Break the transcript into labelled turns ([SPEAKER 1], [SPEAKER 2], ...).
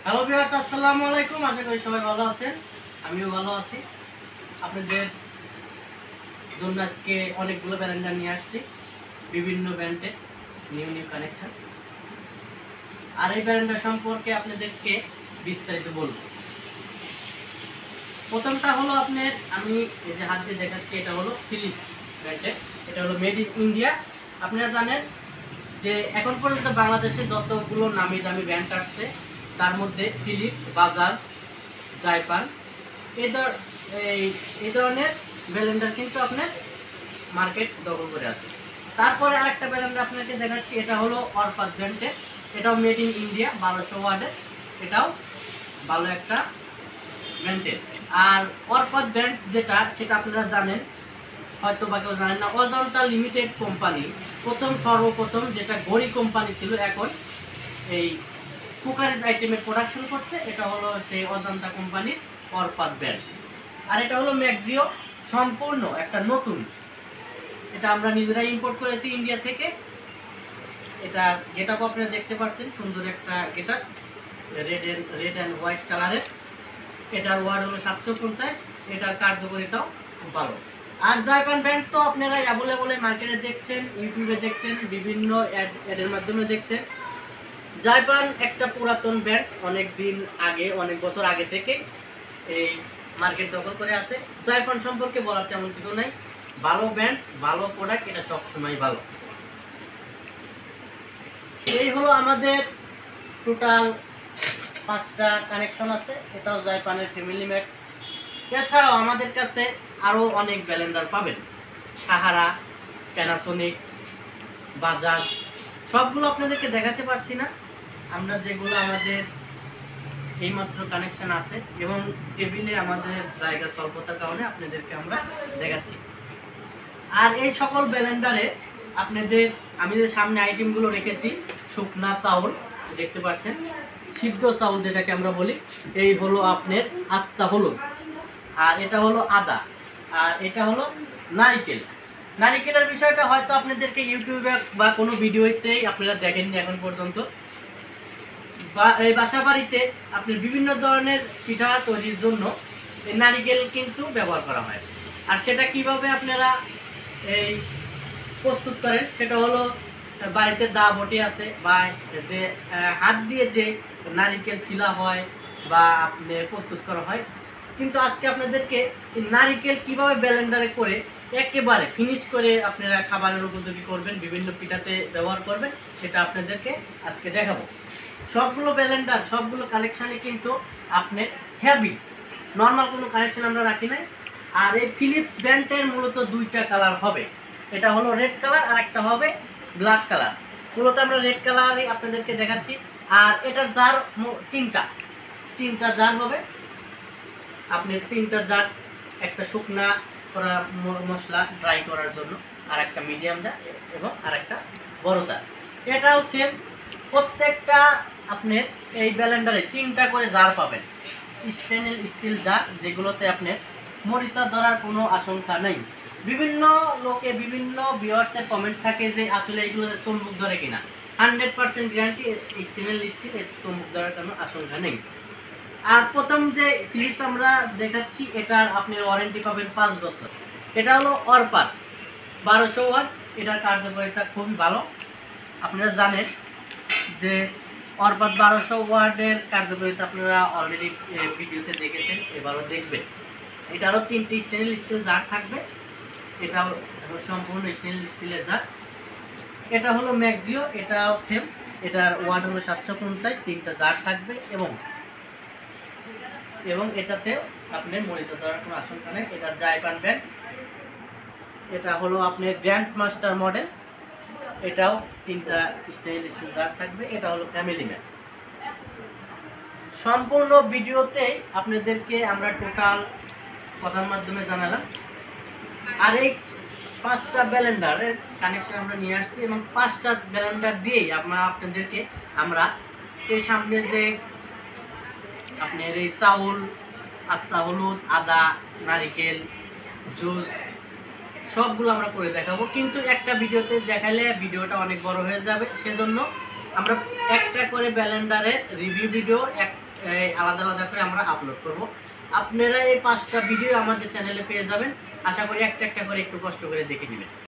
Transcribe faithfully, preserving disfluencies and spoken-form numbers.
[SPEAKER 1] Hello viewers, আসসালামু আলাইকুম। আশা করি সবাই ভালো আছেন, আমিও ভালো আছি। আপনাদের জন্য আজকে অনেকগুলো ব্যালেন্ডার নিয়ে আসছি, বিভিন্ন ব্র্যান্ডে নিউ নিউ কানেকশন। আর এই ব্যালেন্ডার সম্পর্কে আপনাদেরকে বিস্তারিত বলবো। প্রথমটা হলো আপনার, আমি এই যে হাত দিয়ে দেখাচ্ছি, এটা হলো ফিলিপস ব্র্যান্ডের। এটা হলো মেড ইন ইন্ডিয়া। আপনারা জানেন যে এখন পর্যন্ত বাংলাদেশে যতগুলো নামি দামি ব্র্যান্ড আসছে তার মধ্যে ফিলিপস, বাজাজ, জাইপান এই ধর এই এই ধরনের ব্লেন্ডার কিন্তু আপনার মার্কেট দখল করে আছে। তারপরে আরেকটা ব্লেন্ডার আপনাকে দেখাচ্ছি, এটা হলো অরপাত ব্র্যান্ডের। এটাও মেড ইন ইন্ডিয়া, বারোশো ওয়াটের। এটাও ভালো একটা ব্র্যান্ডের। আর অরপাত ব্র্যান্ড যেটা, সেটা আপনারা জানেন, হয়তো বা কেউ জানেন না। অজন্তা লিমিটেড কোম্পানি প্রথম সর্বপ্রথম যেটা ঘড়ি কোম্পানি ছিল, এখন এই কুকারেজ আইটেমের প্রোডাকশন করছে। এটা হলো সেই অজন্তা কোম্পানির অরপাত ব্র্যান্ড। আর এটা হলো ম্যাক্সিও, সম্পূর্ণ একটা নতুন। এটা আমরা নিজেরাই ইম্পোর্ট করেছি ইন্ডিয়া থেকে। এটা গেটআপ আপনারা দেখতে পাচ্ছেন, সুন্দর একটা getup, red and red and white কালারের। এটার ওয়াট হলো সাতশো পঞ্চাশ। এটার কার্যকারিতাও খুব ভালো। আর জাইপান ব্র্যান্ড তো আপনারা অ্যাভেলেবল মার্কেটে দেখছেন, ইউটিউবে দেখছেন, বিভিন্ন অ্যাড অ্যাডের মাধ্যমে দেখছেন। জাইপান একটা পুরাতন ব্র্যান্ড, অনেক দিন আগে, অনেক বছর আগে থেকে এই মার্কেট দখল করে আছে। জাইপান সম্পর্কে বলার তেমন কিছু নাই। ভালো ব্র্যান্ড, ভালো প্রোডাক্ট, এটা সবসময় ভালো। এই হলো আমাদের টোটাল পাঁচটা কানেকশন আছে। এটাও জাইপানের ফ্যামিলি ম্যাট। এছাড়াও আমাদের কাছে আরও অনেক ব্লেন্ডার পাবেন, সাহারা, প্যানাসোনিক, বাজাজ। সবগুলো আপনাদেরকে দেখাতে পারছি না, আমরা যেগুলো আমাদের এইমাত্র কানেকশন আছে এবং টেবিলে আমাদের জায়গা স্বল্পতার কারণে আপনাদেরকে আমরা দেখাচ্ছি। আর এই সকল ব্লেন্ডারে আপনাদের আমি যে সামনে আইটেমগুলো রেখেছি, শুকনা চাউল দেখতে পাচ্ছেন, সিদ্ধ চাউল যেটাকে আমরা বলি, এই হলো আপনার আস্তা হলুদ, আর এটা হলো আদা, আর এটা হলো নারিকেল। নারিকেলের বিষয়টা হয়তো আপনাদেরকে ইউটিউবে বা কোনো ভিডিওতেই আপনারা দেখেননি এখন পর্যন্ত। বা এই বাসা বাড়িতে আপনার বিভিন্ন ধরনের পিঠা তৈরির জন্য এই নারিকেল কিন্তু ব্যবহার করা হয়। আর সেটা কিভাবে আপনারা এই প্রস্তুত করেন, সেটা হলো বাড়িতে দা বটি আছে, বা যে হাত দিয়ে যে নারিকেল ছিলা হয় বা আপনি প্রস্তুত করা হয়। কিন্তু আজকে আপনাদেরকে নারিকেল কিভাবে ব্লেন্ডারে করে একেবারে ফিনিশ করে আপনারা খাবারের উপযোগী করবেন, বিভিন্ন পিঠাতে ব্যবহার করবেন, সেটা আপনাদেরকে আজকে দেখাবো। সবগুলো ব্লেন্ডার, সবগুলো কালেকশানে কিন্তু আপনি হেভি, নর্মাল কোনো কানেকশন আমরা রাখি নাই। আর এই ফিলিপস ব্র্যান্ডের মূলত দুইটা কালার হবে, এটা হলো রেড কালার আর একটা হবে ব্ল্যাক কালার। মূলত আমরা রেড কালারই আপনাদেরকে দেখাচ্ছি। আর এটার জার তিনটা তিনটা জার হবে আপনার, তিনটা জার, একটা শুকনা করা মশলা ড্রাই করার জন্য, আর একটা মিডিয়াম জার এবং আর একটা বড় জার। এটাও সেম, প্রত্যেকটা আপনার এই ব্লেন্ডারে তিনটা করে জার পাবেন, স্টেনলেস স্টিল জার, যেগুলোতে আপনার মরিচা ধরার কোনো আশঙ্কা নেই। বিভিন্ন লোকে বিভিন্ন ভিউয়ার্সের কমেন্ট থাকে যে আসলে এগুলো চুম্বক ধরে কিনা। Hundred percent guarantee, stainless steel, এর চুম্বক ধরার কোনো আশঙ্কা নেই। আর প্রথম যে ফিলিপস আমরা দেখাচ্ছি, এটার আপনার ওয়ারেন্টি পাবেন পাঁচ বছর। এটা হলো অরপাত বারোশো ওয়াট। এটার কার্যকারিতা খুবই ভালো। আপনারা জানেন যে অরপাত বারোশো ওয়াটের কার্যকারিতা আপনারা অলরেডি ভিডিওতে দেখেছেন, এবারও দেখবেন। এটারও তিনটি স্টেনলেস স্টিল জার থাকবে, এটাও সম্পূর্ণ স্টেনলেস স্টিলের জার। এটা হলো ম্যাক্সিও, এটাও সেম, এটার ওয়াট হলো সাতশো পঞ্চাশ, তিনটা জার থাকবে এবং এবং এটাতে আপনার মরিচা ধরার কোনো আশঙ্কা নেই। এটা জাইপান ব্র্যান্ড। এটা হলো আপনার গ্র্যান্ড মাস্টার মডেল, এটাও তিনটা স্টেনলেস স্টিল জার থাকবে। এটা হলো ফ্যামিলি ম্যান। সম্পূর্ণ ভিডিওতেই আপনাদেরকে আমরা টোটাল কথার মাধ্যমে জানালাম। আর এই পাঁচটা ব্লেন্ডারের কানেকশন আমরা নিয়ে আসছি এবং পাঁচটা ব্লেন্ডার দিয়েই আমরা আপনাদেরকে আমরা এই সামনে যে আপনার এই চাউল, আস্তা হলুদ, আদা, নারিকেল, জুস সবগুলো আমরা করে দেখাবো। কিন্তু একটা ভিডিওতে দেখালে ভিডিওটা অনেক বড় হয়ে যাবে, সেজন্য আমরা একটা করে ব্লেন্ডারের রিভিউ ভিডিও এক এই আলাদা আলাদা করে আমরা আপলোড করব। আপনারা এই পাঁচটা ভিডিও আমাদের চ্যানেলে পেয়ে যাবেন। আশা করি একটা একটা করে একটু কষ্ট করে দেখে নেবেন।